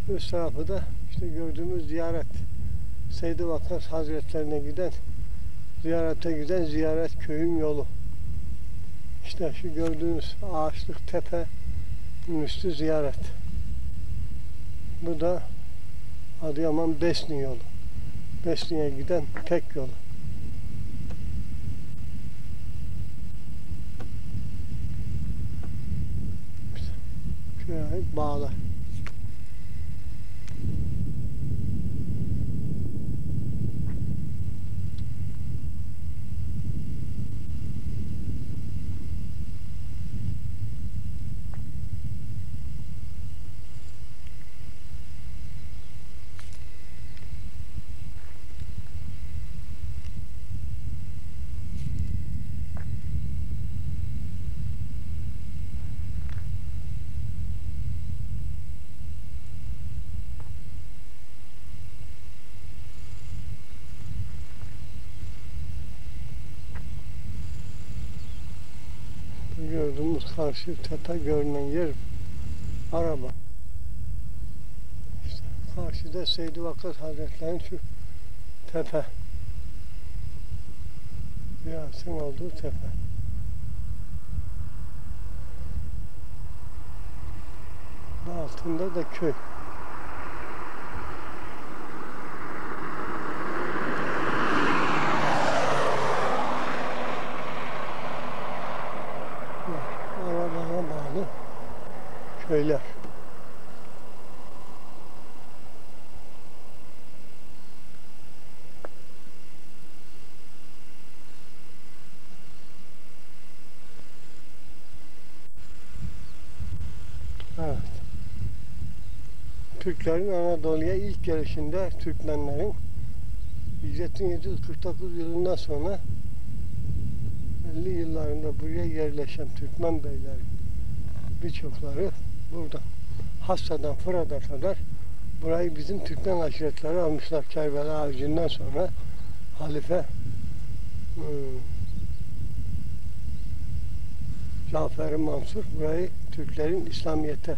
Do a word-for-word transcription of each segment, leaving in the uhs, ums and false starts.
Üst tarafı da işte gördüğümüz ziyaret. Seyyid-i Vakkas Hazretlerine giden, ziyarete giden ziyaret köyün yolu. İşte şu gördüğünüz ağaçlık tepenin üstü ziyaret. Bu da Adıyaman Besni yolu. Besni'ye giden tek yolu. Şöyle bağlar. Gördüğümüz karşı tepe görünen yer araba. İşte karşıda Seyyid-i Vakkas Hazretleri'nin şu tepe. Ziyaretin olduğu tepe. Altında da köy. Arabana bağlı köyler. Evet. Türklerin Anadolu'ya ilk gelişinde Türkmenlerin hicretin yedi yüz kırk dokuz yılından sonra elli yıllarında buraya yerleşen Türkmen beylerin birçokları buradan Hassa'dan Fırat'a kadar burayı bizim Türkmen aşiretleri almışlar. Kerbela Avcı'ndan sonra Halife ıı, Cafer-i Mansur burayı Türklerin İslamiyet'e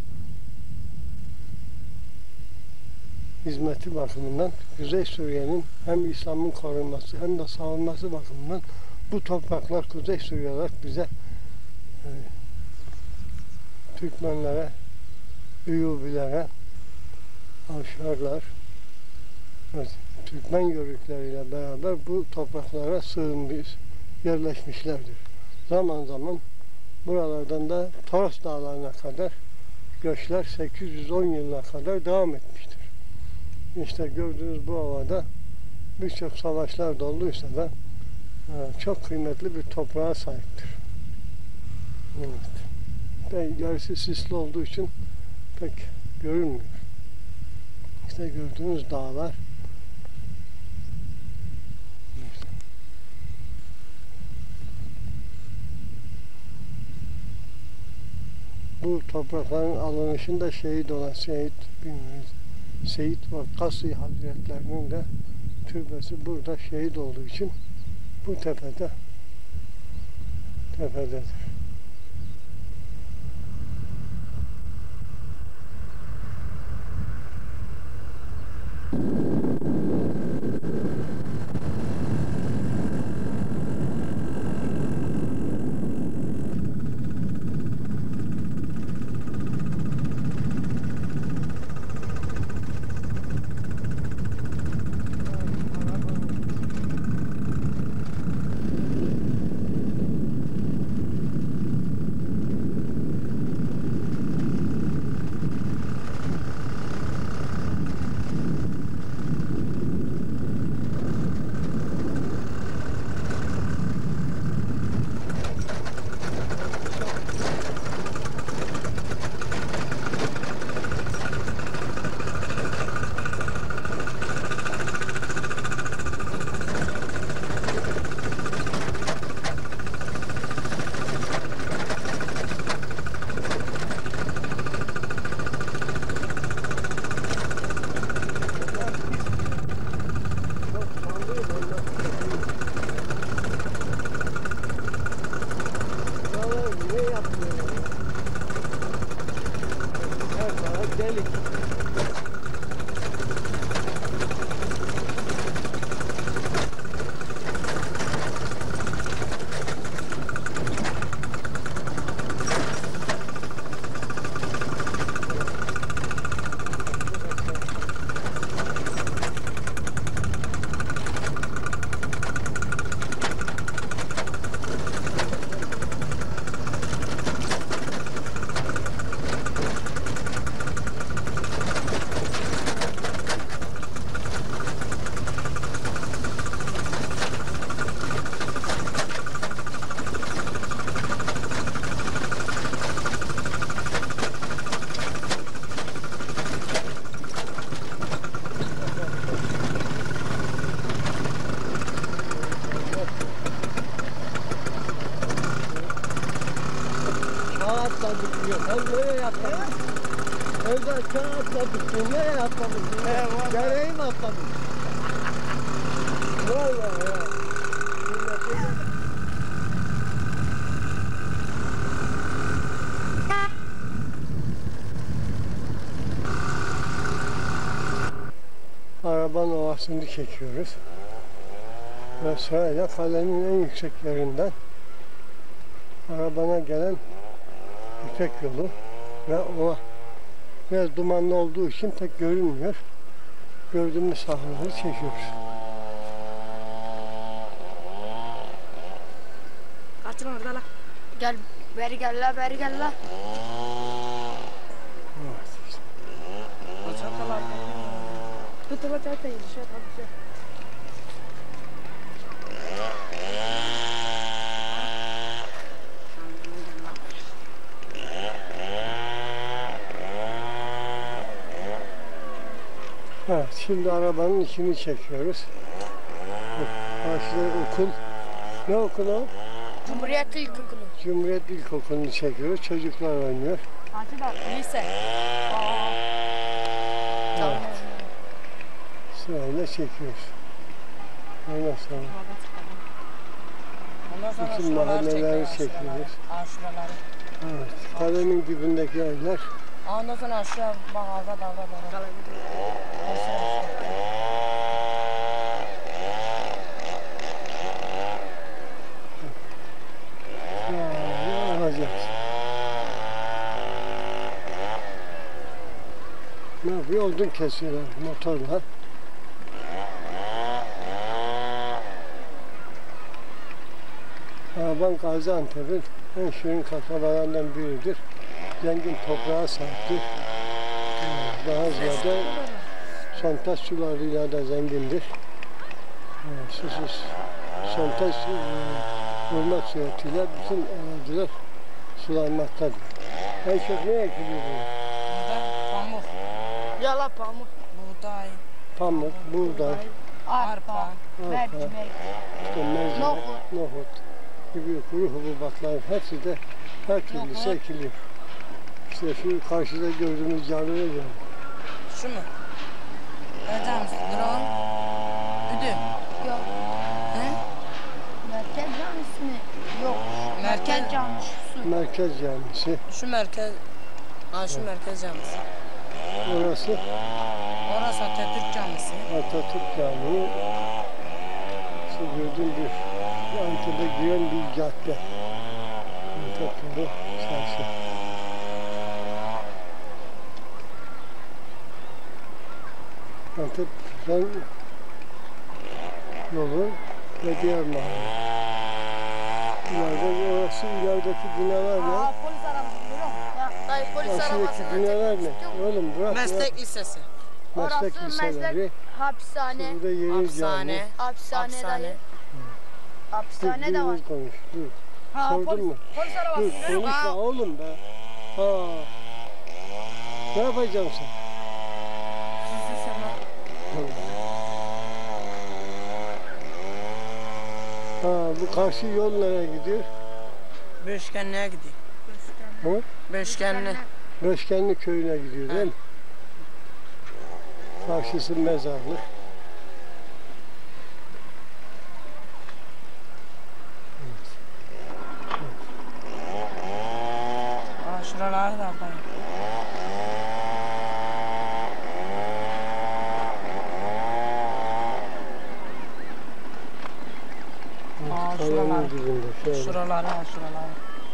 hizmeti bakımından Kuzey Suriye'nin hem İslam'ın korunması hem de savunması bakımından bu topraklar Kuzey Suriye olarak bize e, Türkmenlere, Eyyubilere, Avşarlar, evet, Türkmen yörükleriyle beraber bu topraklara sığınmış, yerleşmişlerdir. Zaman zaman buralardan da Toros Dağları'na kadar göçler sekiz yüz on yılına kadar devam etmiştir. İşte gördüğünüz bu ovada birçok savaşlar da olduysa da çok kıymetli bir toprağa sahiptir. Evet. Ve yarısı sisli olduğu için pek görünmüyor. İşte gördüğünüz dağlar. İşte. Bu toprakların alınışında şehit olan Seyyid bilmiyoruz. Seyyid Vakkas Hazretlerinin de türbesi burada şehit olduğu için bu tepede tepededir. gidiyor. Sen nereye atladın? Evde aşağı atlamışsın. Nereye atlamışsın? He, Dereyi mi atladın? Vallahi ya. Arabanın ovasını çekiyoruz. Ve sırayla kalenin en yüksek yerinden arabana gelen İpek yolu ve ova biraz dumanlı olduğu için pek görünmüyor. Gördüğümüz sahaları çekiyoruz. Kaçın orada la. Gel, beri gel la, beri gel la. Evet işte. O çatalar. Tut la çatayı, şey tabii. Evet, şimdi arabanın içini çekiyoruz. Karşıda okul. Ne okulu o? Cumhuriyet İlkokulu. Cumhuriyet İlkokulu'nu çekiyoruz. Çocuklar oynuyor. Kaçı da lise. Evet. Sırayla çekiyoruz. Ondan sonra Ondan sonra bütün şuraları mahalleleri çekiyoruz, çekiyoruz. şuraları. Aa, şuraları. Evet, kalenin dibindeki evler. Aa, ondan sonra aşağı bak dalga dalga dalga. Ya, alacağız. Ne yapıyor? Odun kesiyorlar motorla. Araban Gaziantep'in en şirin kasabalarından biridir. Zengin toprağa sahiptir. Daha ziyade sontaj sularıyla da zengindir. Evet, susuz sontaj e, vurmak suretiyle bütün araziler sulanmaktadır. En çok ne ekiliyor bu? Burada pamuk, Yala pamuk. buğday, Pamuk, buğday, arpa, Mercimek. işte mercimek, Nohut. nohut gibi kuru hububatların hepsi de her türlüsü Nohut. ekiliyor. İşte şu karşıda gördüğümüz canlıya göre. şu mu? Hocam, drone, üdü. Yok. He? Merkez camisi mi? Yok. Merkez- Merkez camisi. Merkez camisi. Şu merkez, aa şu merkez camisi. Orası Orası Atatürk camisi. Atatürk Camii. İşte gördüğüm bir Antep'e giren bir cadde. Antep'te çarşı. Antep'ten yolu ve diğer mahalle. İleride orası ilerideki binalar ne? Aa, polis arabası görüyor musun? Dayı polis Karşıdaki arabasını binalar ne? Oğlum bırak ya. Meslek lisesi. Meslek Orası liseleri. meslek hapishane. Burada yeni Hapishane. Hapishane Hapishane. dayı. Hapishane de Dur, var. dur, konuş. Dur. Ha, Sordun polis, mu? polis Dur arabası görüyor musun? konuşma oğlum be. Ha. Ne yapacaksın sen? Ha, bu karşı yol nereye gidiyor? Beşkenli'ye gidiyor. Hı? Beşkenli. Beşkenli köyüne gidiyor değil mi? Karşısı mezarlık. Aa şuraları da var. Aa, Kayanın şuralar. dibinde şöyle. Şuraları, aa, şuraları.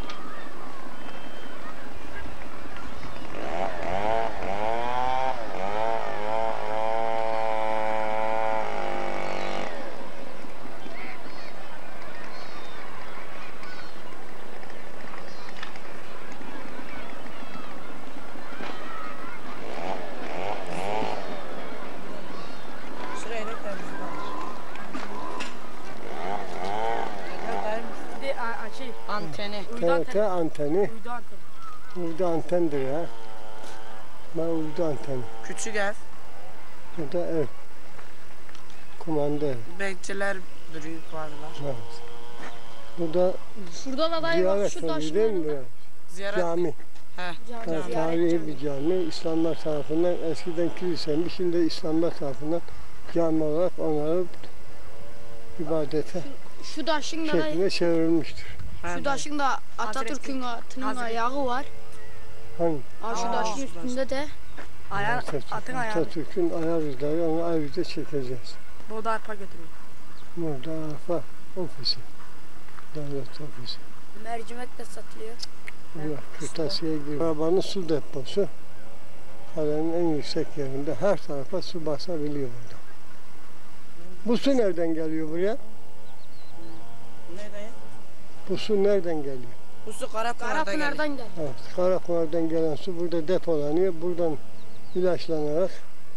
Şuraya da temizler. Bir de a- a- şey, Anteni. T T anteni. uydu anteni. Uydu antendir ya. Ben uydu anteni. Küçük ev. Bu da ev. Kumanda ev. Bekçiler duruyor varlar. Evet. Bu da Şurada da dayı bak ziyaret şu taş evi değil mi? yanında. burası? Ziyaret. Cami. He. Cami, Yani ziyaret tarihi cami. bir cami. İslamlar tarafından eskiden kiliseymiş, şimdi İslamlar tarafından cami olarak onarıp ibadete Şu taşın da şekline çevrilmiştir. He. şu taşın da Atatürk'ün atının Hazreti- ayağı var. Hangi? Aa, şu Aa, taşın şurası. üstünde de Ayağı, Atatürk- atın ayağı. Atatürk'ün ayak izleri, onu ayrıca çekeceğiz. Burada arpa götürüyor. Burada Arafa ofisi. Devlet ofisi. mercimek de satılıyor. Burada kırtasiye gibi. Arabanın su deposu. Kalenin en yüksek yerinde her tarafa su basabiliyor burada. Bu su nereden geliyor buraya? Ne dayı? Bu su nereden geliyor? Bu su Karapınar'da geliyor. Karapınar'dan geldi. Evet, Karapınar'dan gelen su burada depolanıyor. Buradan ilaçlanarak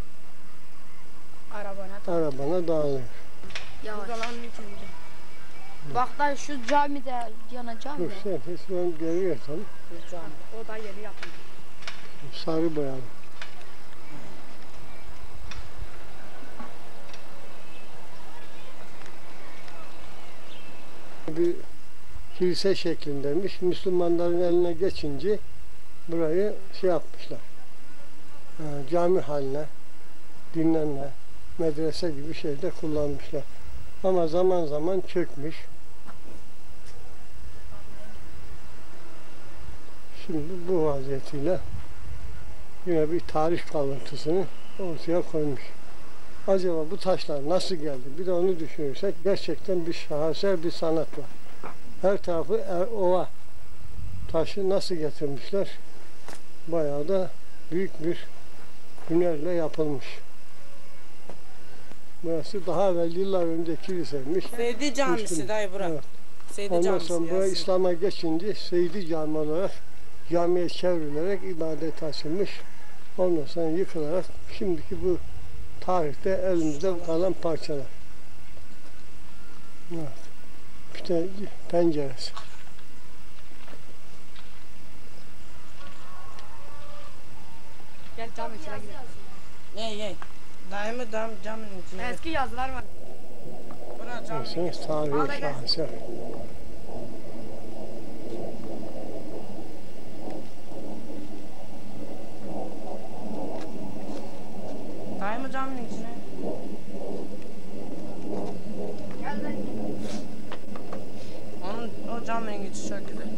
Arabana. arabana dağılıyor. Yavaş. Bak da şu camide yana cami. Dur sen ben geliyorsam O da yeni yapıldı. sarı boyalı. Bir kilise şeklindeymiş. Müslümanların eline geçince burayı şey yapmışlar. e, Cami haline, dinlenme, medrese gibi şeyde kullanmışlar. Ama zaman zaman çökmüş. Şimdi bu vaziyetiyle yine bir tarih kalıntısını ortaya koymuş. Acaba bu taşlar nasıl geldi? Bir de onu düşünürsek gerçekten bir şaheser bir sanat var. Her tarafı er, ova. Taşı nasıl getirmişler? Bayağı da büyük bir hünerle yapılmış. Burası daha evvel yıllar önce kiliseymiş. Seydi Camisi Müslüm. dayı bura. Evet. Seydi Ondan Camisi. sonra buraya yazıyor. İslam'a geçince Seydi Cami olarak camiye çevrilerek ibadet açılmış. Ondan sonra yıkılarak şimdiki bu tarihte elimizde kalan parçalar. Evet. Bir de penceresi. Gel cam içine gidelim. Ye ye. Dayı mı dam caminin içine? Eski yazılar var. Bura cam. Görüyorsunuz tarihi şaheser. Dayı mı caminin içine? Onun o caminin içi çok güzel.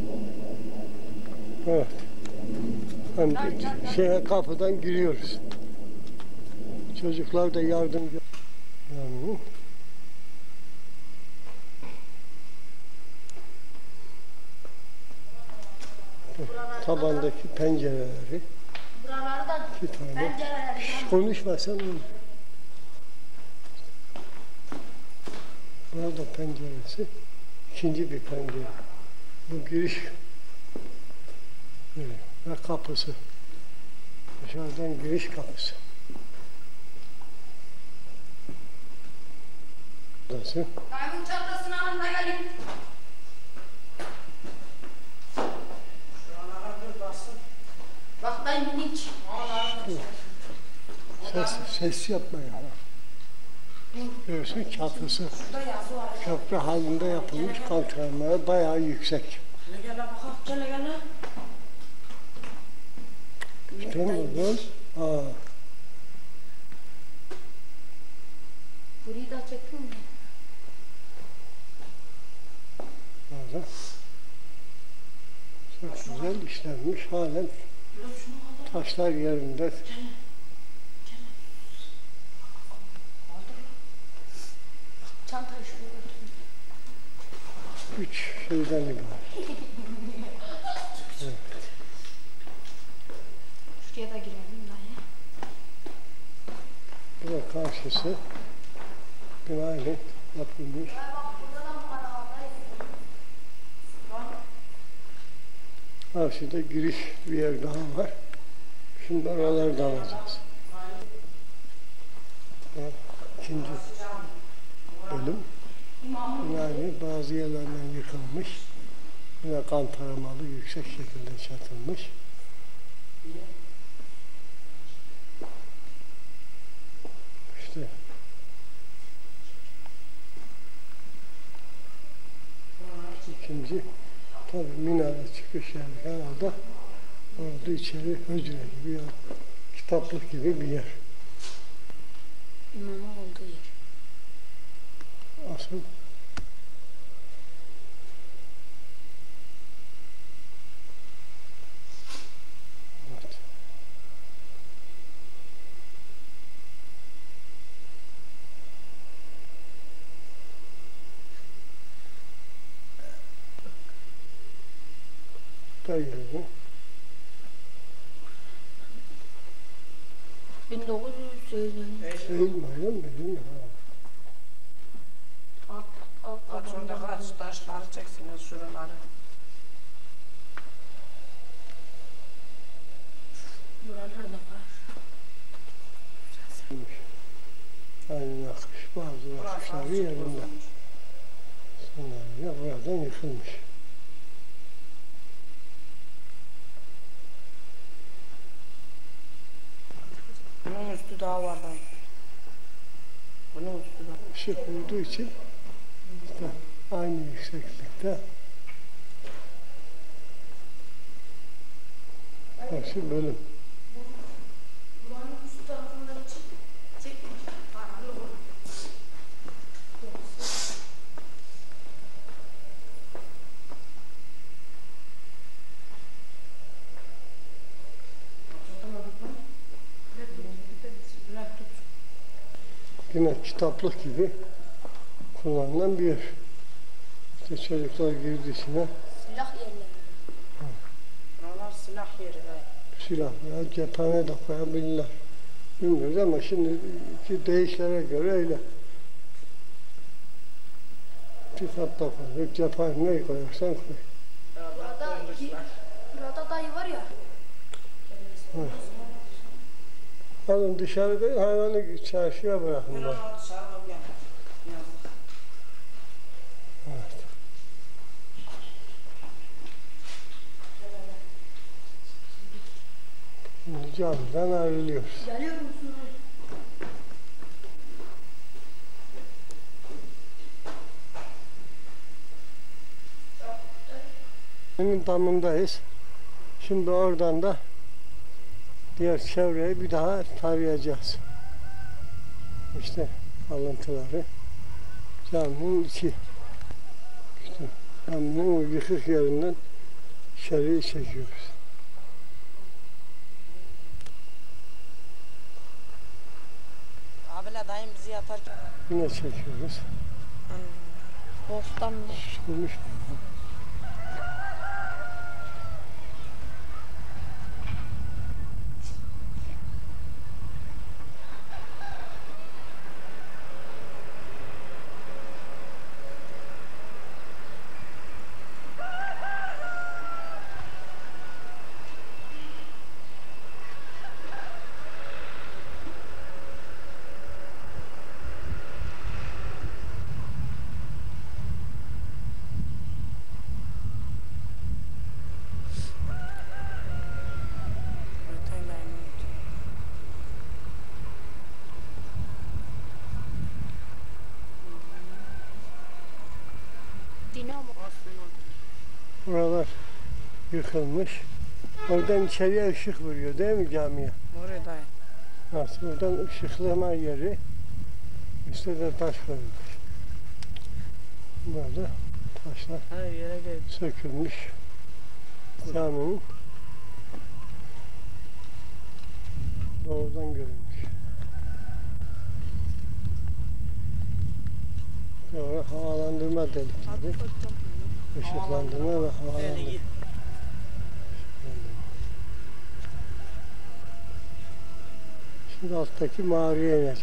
Evet. Hem de şeye kapıdan giriyoruz. Çocuklar da yardımcı. Yani tabandaki pencereleri Buralarda iki tane. pencereler. Şş, konuşmasan olur. Burada penceresi. İkinci bir pencere. Bu giriş böyle. Ve kapısı. Dışarıdan giriş kapısı. Burası. Dayımın çantasını alın da gelin. Bak dayı minik. Ses, ses yapma ya. Görüyorsun çatısı. Köprü halinde yapılmış kaldırımları bayağı yüksek. Gel gel bakalım. Gel gel. İşte buradan, aa, Burayı da çektin mi? burada. Çok güzel işlenmiş halen taşlar yerinde. Çantayı şuraya götürün. Üç şeyden ibaret. Şuraya da girelim dayı. Burada karşısı binayla yapılmış. Karşıda giriş bir yer daha var. Şimdi oraları da alacağız. Evet, ikinci bölüm. Yani bazı yerlerden yıkılmış. Yine kan taramalı yüksek şekilde çatılmış. İşte ikinci tabii minare çıkış yani herhalde Orada içeri hücre gibi ya, kitaplık gibi bir yer. İmamın olduğu yer. Asıl evet. Dayılı. bin dokuz yüz seksen. Eğilmeyelim benim ha. Alt, alt, Bak alt, şurada kaç taşları çeksiniz şuraları. buralarda var. Aynı nakış, bazı nakışları yerinde. Sonlarıyla buradan yıkılmış. Bunun üstü daha var dayı. Bunun üstü daha. Işık vurduğu için işte aynı yükseklikte karşı bölüm. Buranın üst tarafında çekmiş. Paralı bu. Yine kitaplık gibi kullanılan bir yer. İşte çocuklar girdi içine Silah yerleri. Buralar silah yeri dayı. silah veya cephane de koyabilirler. Bilmiyoruz ama şimdiki deyişlere göre öyle. Kitap da koyuyor, cephane neyi koyarsan koy. Burada, burada dayı var ya. Alın dışarı koyun, hayvanı çarşıya bırakın. Ben bak. onu dışarıda bir yana. Yazık. Evet. Şimdi camiden ayrılıyoruz. Geliyor musun? Caminin damındayız. Şimdi oradan da diğer çevreyi bir daha tarayacağız. İşte alıntıları. Caminin içi. İşte caminin o yıkık yerinden içeriye çekiyoruz. Abiler dayım bizi yatarken. Yine çekiyoruz. Bostan mı? Tutulmuş mu? Dinamo. Buralar yıkılmış. Oradan içeriye ışık vuruyor değil mi camiye? Oraya dayı. Nasıl oradan ışıklama yeri, üstte de taş koyulmuş. Burada taşlar Her yere gel. sökülmüş. Caminin doğudan görünmüş. Sonra havalandırma delikleri, ışıklandırma ve havalandırma. Şimdi alttaki mağaraya ineceğiz.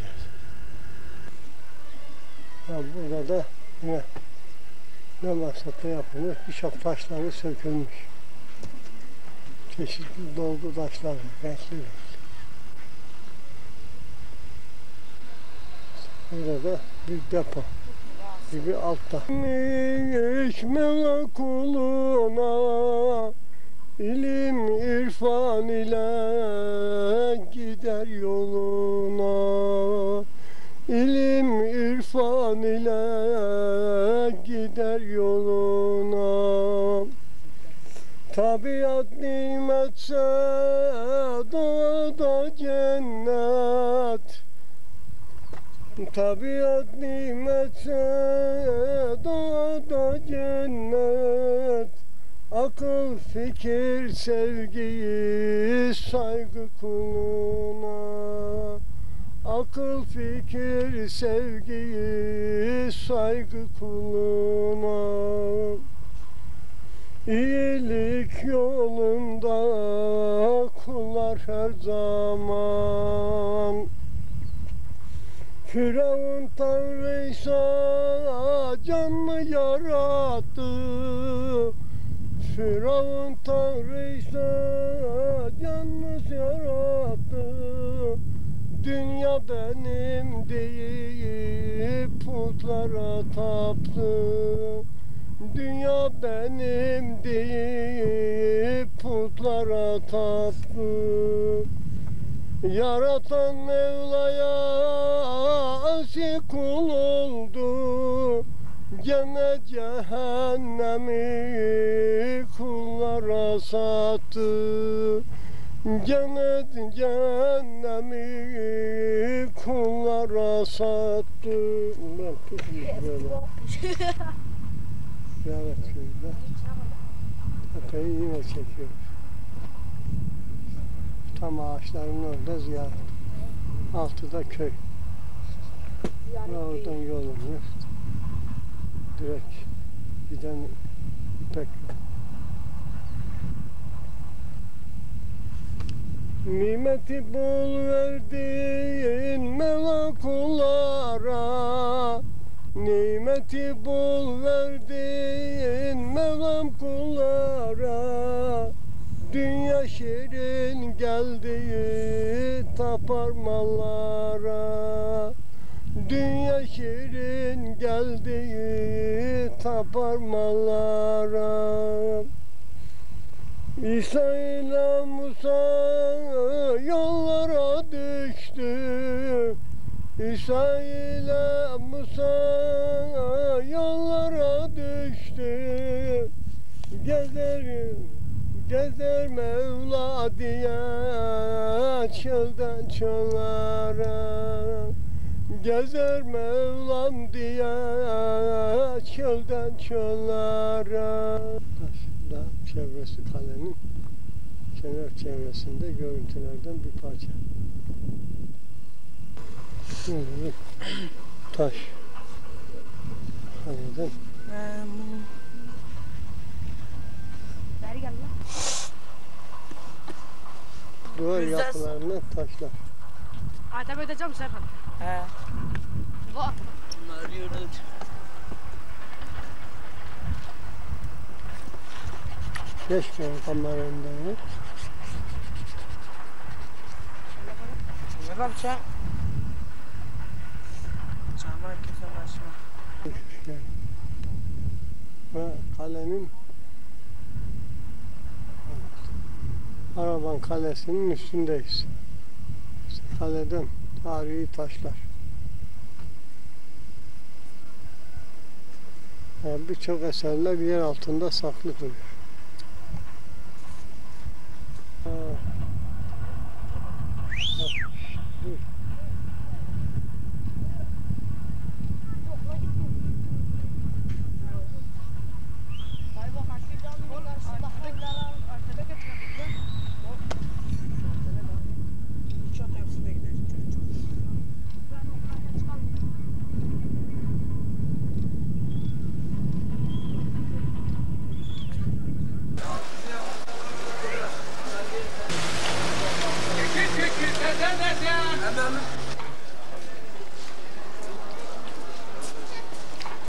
Ya burada da yine ne maksatla yapılmış birçok taşları sökülmüş. Çeşitli dolgu taşlar, renkli renkli. Burada da bir depo gibi altta. Eşmele kuluna İlim irfan ile gider yoluna, İlim irfan ile gider yoluna. Tabiat nimetse Tabiat nimetse doğada cennet, akıl, fikir, sevgiyi saygı kuluna. Akıl, fikir, sevgiyi saygı kuluna. İyilik yolunda kullar her zaman. Firavun Tanrıysa can mı yarattı? Firavun Tanrıysa can mı yarattı? Dünya benim deyip putlara taptı. Dünya benim deyip putlara taptı. Yaratan Mevla'ya asi kul oldu. Gene cehennemi kullara sattı. Gene cehennemi kullara sattı. Ben tutmuş böyle. Ziyaret köyünde. Tepeyi yine çekiyoruz. Tam ağaçların orada ziyaret. Altıda köy. Ve oradan yolumuş. Direkt giden İpek yolu. Nimeti bol verdin Mevla kullara. Nimeti bol verdin Mevlam kullara. Dünya şirin geldi tapar mallara. Dünya şirin geldi tapar mallara. İsa ile Musa yollara düştü. İsa ile Musa yollara düştü. Gezer, gezer Mevla diye çölden çöllara. Gezer Mevlam diye çölden çöllara. Da çevresi kalenin kenar çevresinde görüntülerden bir parça. Şimdi taş kaleden. Ver gel lan. Duvar Güzel. yapılarına taşlar. Adem ödeyeceğim Serkan. He. Bu at. Arıyoruz. Geç benim kamera önünden. Ne yapacağım? Camı herkese başla. Ve kalenin Araban Kalesi'nin üstündeyiz. İşte kaleden tarihi taşlar. Yani birçok eserler yer altında saklı duruyor.